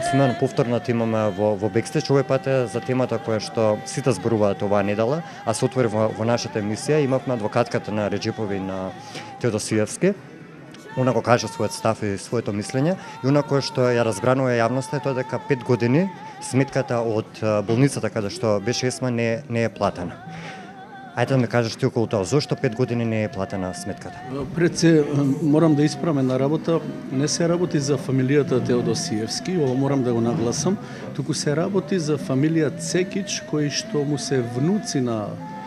Симеон, повторно имаме во Бекстеч, овој пат е за темата која што сите зборуваат оваа недела, а се отвори во нашата емисија. Имавме адвокатката на Реджепови и на Теодосиевски. Она го кажа својот став и своето мислење, и она кое што ја разбранува јавноста е тоа дека 5 години сметката од болницата каде што беше Есма не е платена. Ајде да ми кажеш ти околу тоа, зошто 5 години не е платена сметката? Пред се морам да исправам една работа, не се работи за фамилијата Теодосиевски, ова морам да го нагласам, туку се работи за фамилија Цекич, кои што му се внуци на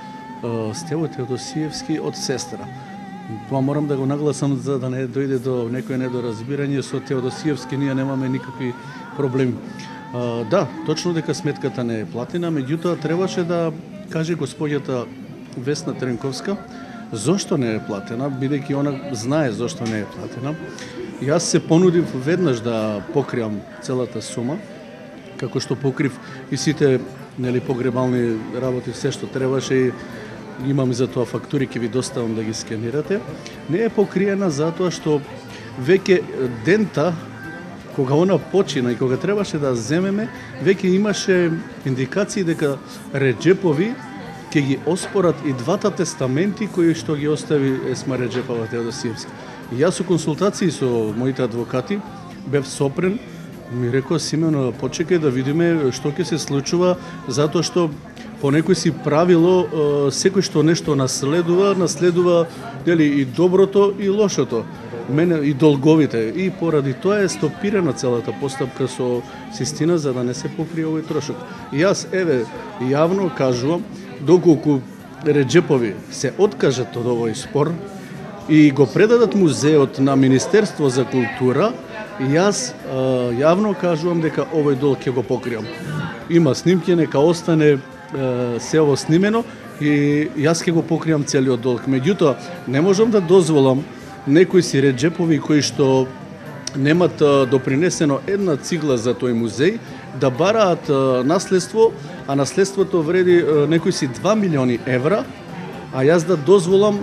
Стево Теодосиевски од сестра. Тоа морам да го нагласам за да не дојде до некој недоразбирање. Со Теодосиевски ние немаме никакви проблеми. Да, точно дека сметката не е платена, меѓутоа требаше да каже господјата Весна Тренковска зошто не е платена, бидејќи она знае зошто не е платена. Јас се понудив веднаш да покријам целата сума, како што покрив и сите погребални работи, се што требаше, и имам за тоа фактури, ќе ви доставам да ги скенирате. Не е покриена затоа што веќе дента кога она почина и кога требаше да земеме, веќе имаше индикации дека Реджепови ќе ги оспорат и двата тестаменти кои што ги остави Есма Реджепова Теодосиевски. И јас со консултации со моите адвокати бев сопрен, ми рекоа Симеон, почекај да видиме што ќе се случува, затоа што по некој си правило секој што нешто наследува и доброто и лошото. Мене и долговите, и поради тоа е стопирана целата постапка со Систина за да не се покрие овој трошок. И јас јавно кажувам, доколку Реджепови се откажат од овој спор и го предадат музеот на Министерство за култура, јас јавно кажувам дека овој долг ќе го покријам. Има снимки, нека остане се ово снимено и јас ќе го покријам целиот долг. Меѓутоа, не можам да дозволам некои си Реджепови кои што немат допринесено една цигла за тој музеј да бараат наследство, а наследството вреди некои си 2 милиони евра, а јас да дозволам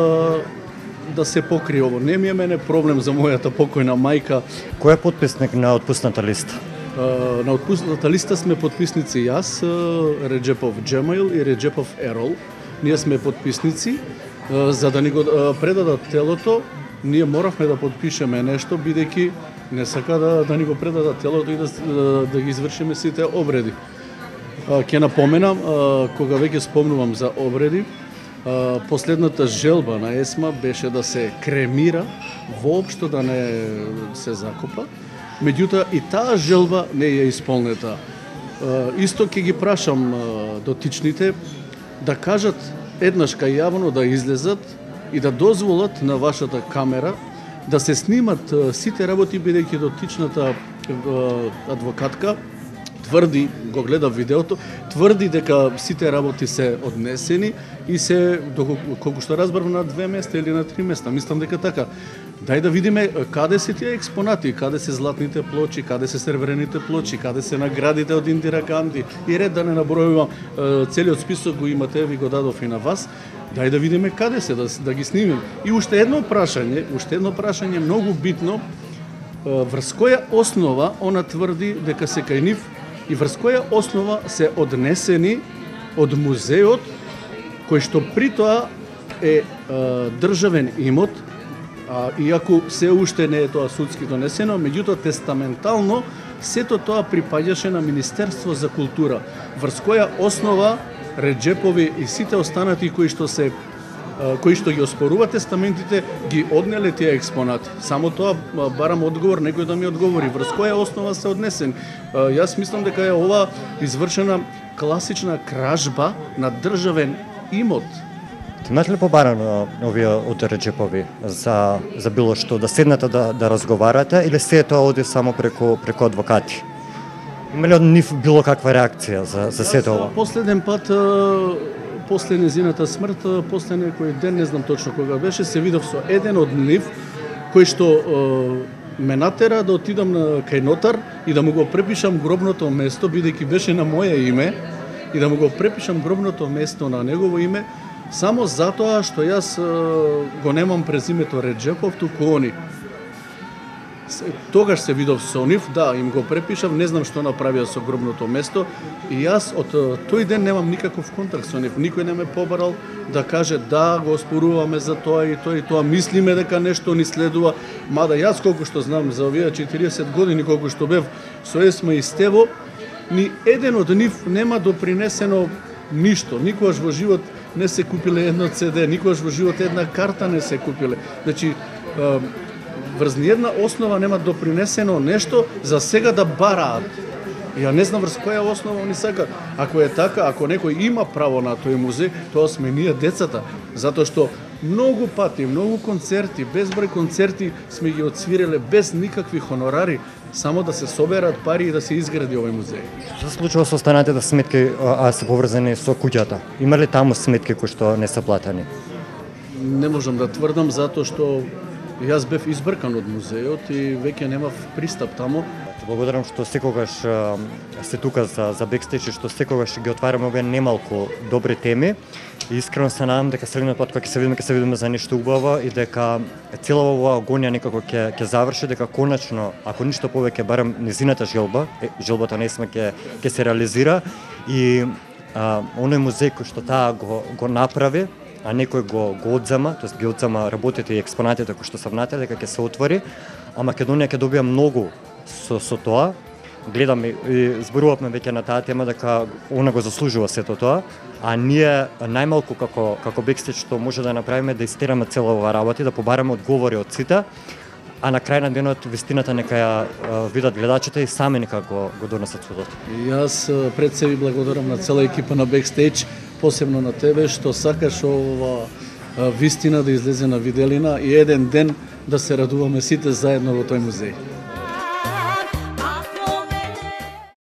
да се покрие ово. Не ми е мене проблем за мојата покојна мајка. Кој е подписник на отпусната листа? На отпусната листа сме подписници јас, Реджепов Джемаил и Реджепов Ерол. Ние сме подписници. За да ни го предадат телото, ние моравме да подпишеме нешто, бидејќи не сака да ни го предадат телото и да ги извршиме сите обреди. Ќе напоменам, кога веќе спомнувам за обреди, последната желба на Есма беше да се кремира, воопшто да не се закопа. Меѓутоа и таа желба не е исполнета. Исто ќе ги прашам дотичните да кажат еднаш кај јавно да излезат и да дозволат на вашата камера да се снимат сите работи, бидејќи дотичната адвокатка тврди, го гледа видеото, тврди дека сите работи се однесени и се, колку што разбрав, на 2 места или на 3 места. Мислам дека така. Дај да видиме каде се тие експонати, каде се златните плочи, каде се сребрените плочи, каде се наградите од Индира Ганди, и ред да не набројувам, целиот список го имате, ви го дадов и на вас. Дај да видиме каде се, да ги снимим. И уште едно прашање многу битно, врз која основа она тврди дека се кај нив и врз која основа се однесени од музеот, кој што при тоа е државен имот, иако се уште не е тоа судски донесено, меѓутоа тестаментално сето тоа припаѓаше на Министерство за култура. Врз која основа Реджепови и сите останати кои што ги оспорува тестаментите ги однеле тие експонати. Само тоа барам одговор, некој да ми одговори врз која основа се однесен. Јас мислам дека е ова извршена класична кражба на државен имот. Имате ли побарано овие од Реджепови за било што, да седнете да разговарате, или се тоа оди само преку адвокати? Има ли од нив било каква реакција за сето ова? Последен пат, после незината смрт, после некој ден, не знам точно кога беше, се видов со еден од нив, кој што ме натера да отидам кај нотар и да му го препишам гробното место, бидејќи беше на моје име, и да му го препишам гробното место на негово име, само затоа што јас го немам презимето Реджепов, туку они. Тогаш се видов со нив, да, им го препишав, не знам што направија со гробното место и јас од тој ден немам никаков контакт со нив. Никој не ме побарал да каже да, го споруваме за тоа и тоа, мислиме дека нешто ни следува. Мада јас колку што знам за овие 40 години колку што бев со Есма и Стево, ни еден од нив нема допринесено ништо. Никогаш во живот не се купиле едно CD, никогаш во живот една карта не се купиле. Значи, врз ниедна основа нема допринесено нешто за сега да бараат. Ја не знам врз која основа они сакаат. Ако е така, ако некој има право на тој музеј, тоа сме ние децата. Затоа што многу пати, многу концерти, безброј концерти сме ги отсвиреле без никакви хонорари, само да се соберат пари и да се изгради овој музеј. Што се случува со останатите сметки, а се поврзани со куќата? Има ли таму сметки кои што не се платени? Не можам да тврдам затоа што јас бев избркан од музејот и веќе немав пристап таму. Благодарам што секогаш се тука за бекстејдж и што секогаш ги отвараме овие немалку добри теми. И искрено се надам дека следниот пат кога ќе се видиме за нешто убаво и дека цела оваа агонија некако ќе заврши, дека конечно, ако ништо повеќе, барем низината желбата на Есма ќе се реализира и оној музеј кој што таа го направи, а некој го одзема, тоест ги одзема работите и експонатите кои што се внатре, дека ќе се отвори, а Македонија ќе добија многу со тоа. Гледаме и зборувавме веќе на таа тема дека она го заслужува сето тоа, а ние најмалку како бекстејдж што може да направиме да истераме цела оваа работа, да побараме одговори од сите, а на крај на денот вистината нека ја видат гледачите и сами нека го донесат судот. Јас пред себе благодарам на цела екипа на бекстејдж, посебно на тебе што сакаш ова вистина да излезе на виделина и еден ден да се радуваме сите заедно во тој музеј.